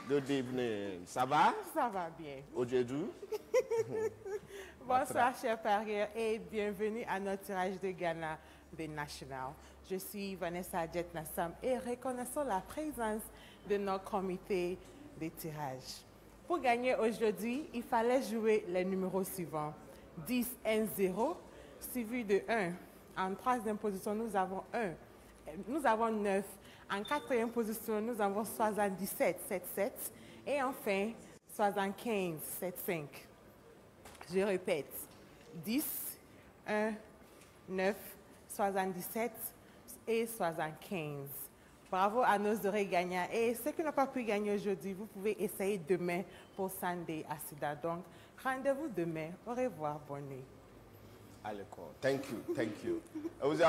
Good evening. Ça va? Ça va bien. Aujourd'hui? Bonsoir, chers parieurs, et bienvenue à notre tirage de Ghana des National. Je suis Vanessa Adjet-Nassam et reconnaissons la présence de notre comité de tirage. Pour gagner aujourd'hui, il fallait jouer les numéros suivants. 10, 1, 0, suivi de 1. En troisième position, nous avons 1. Nous avons 9. En quatrième position, nous avons 77, 7, 7. Et enfin, 75, 7, 5. Je répète. 10, 1, 9, 77 et 75. Bravo à nos oreilles gagnants. Et ceux qui n'ont pas pu gagner aujourd'hui, vous pouvez essayer demain pour Sunday à Sida. Donc, rendez-vous demain. Au revoir, bonne nuit. À l'école. Thank you.